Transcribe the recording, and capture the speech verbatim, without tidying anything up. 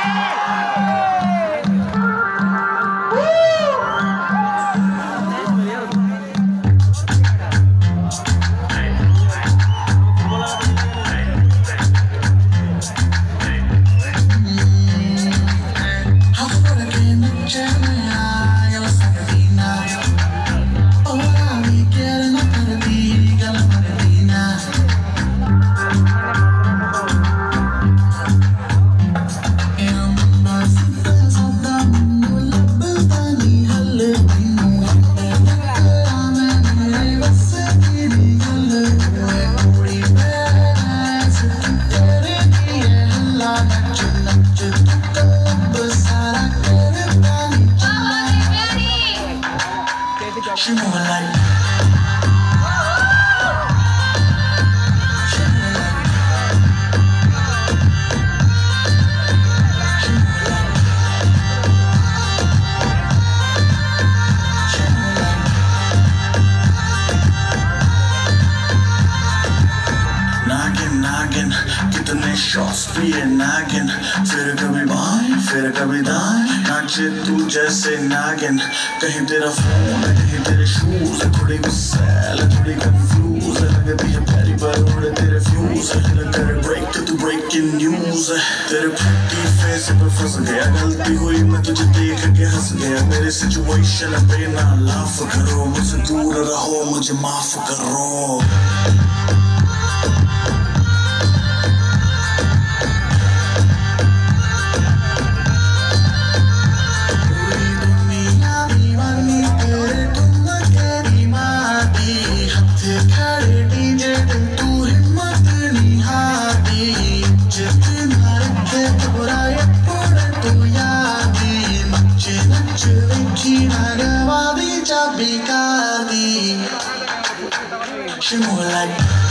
She moving like नागिन नागिन कितने शॉट्स पिए नागिन फिर कभी बाएं फिर कभी दाएं नाचे तू जैसे नागिन कहीं तेरा फोन कहीं तेरे शूज थोड़ी गुस्सैल थोड़ी कंफ्यूज लगती है प्यारी पर उड़े तेरे फ्यूज तेरे ब्रेक तू ब्रेकिंग न्यूज तेरे प्रिटी फेस पे फंस गया गलती हुई मैं तुझे देख के हंस गया मेरे सिचुएशन पे ना लाफ करो मुझसे दूर रहो मुझे माफ करो She more like